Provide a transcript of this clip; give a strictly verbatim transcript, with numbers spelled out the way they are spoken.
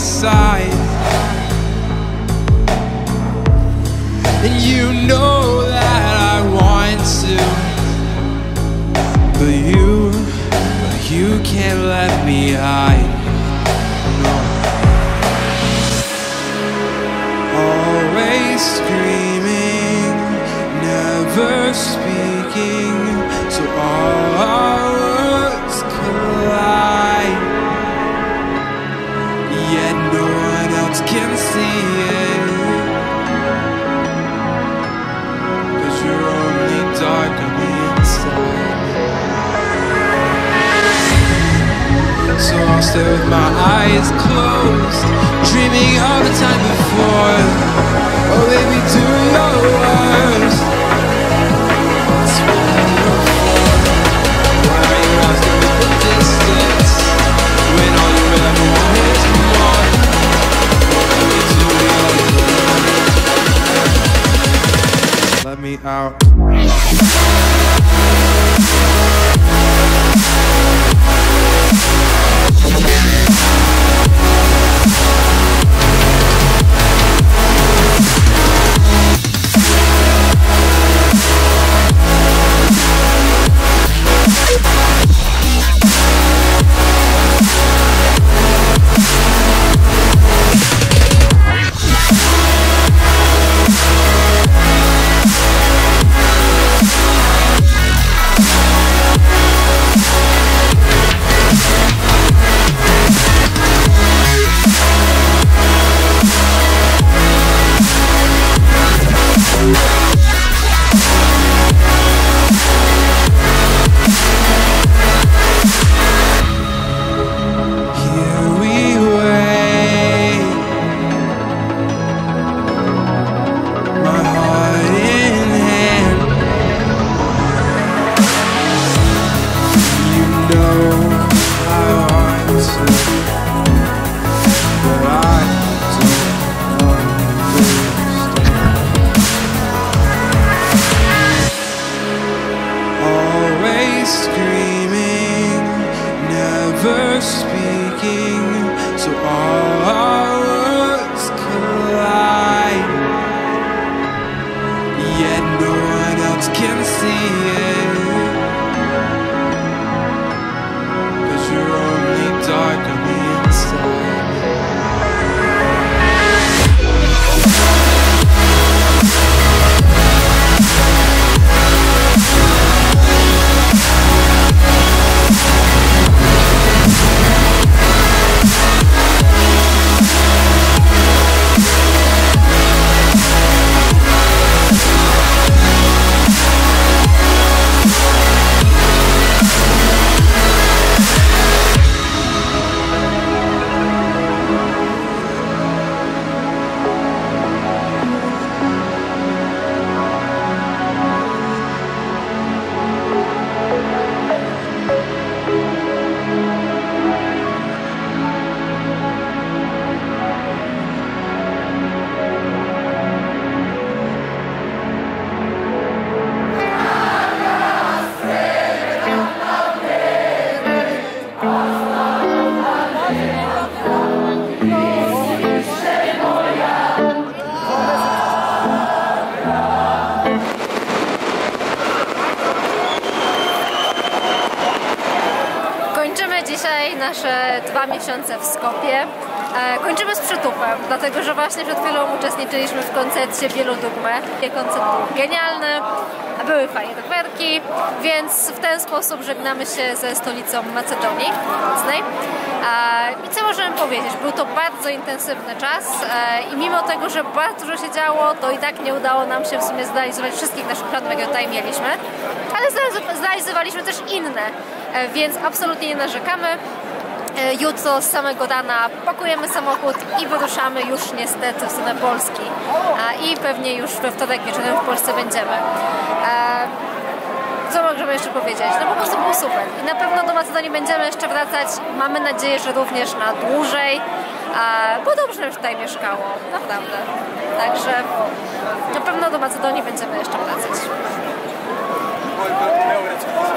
side. And you know that I want to, but you, but you can't let me hide. No. Always screaming, never speaking, so all our words collide. Yet no one else can see it, 'cause you're only dark on the inside. So I'll stay with my eyes closed, dreaming of the time before. Oh baby, do your worst. That's what I look for. Why are you asking me for distance, when all you ever want is more? Baby, do your worst. Let me out. Screaming, never speaking, so all our words collide. Yet no one else can see it, 'cause you're only dark on the inside. Dzisiaj nasze dwa miesiące w Skopie. E, kończymy z przytupem, dlatego że właśnie przed chwilą uczestniczyliśmy w koncercie Wielodugme. Koncert był genialny, były fajne dokwerki, więc w ten sposób żegnamy się ze stolicą Macedonii Północnej. E, I co możemy powiedzieć? Był to bardzo intensywny czas e, i mimo tego, że bardzo dużo się działo, to i tak nie udało nam się w sumie zrealizować wszystkich naszych planów, jakie tutaj mieliśmy, ale zrealizowaliśmy też inne, e, więc absolutnie nie narzekamy. Jutro z samego rana pakujemy samochód i wyruszamy już niestety w stronę Polski. I pewnie już we wtorek wieczorem w Polsce będziemy. Co możemy jeszcze powiedzieć? No po prostu było super. I na pewno do Macedonii będziemy jeszcze wracać. Mamy nadzieję, że również na dłużej. Bo dobrze nam tutaj mieszkało. Naprawdę. Także na pewno do Macedonii będziemy jeszcze wracać.